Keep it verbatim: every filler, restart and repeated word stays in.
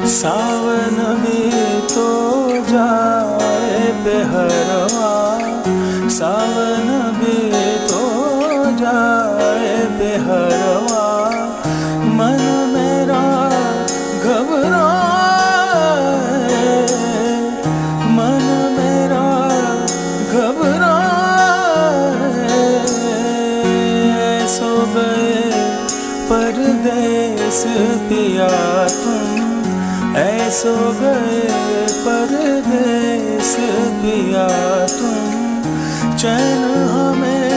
सावन भी तो जाए बेहरवा, सावन भी तो जाए बेहरवा, मन मेरा घबराए, मन मेरा घबराए। सो गए परदेस पिया तुम, ऐसो गए परदेस पिया तुम, चैन हमें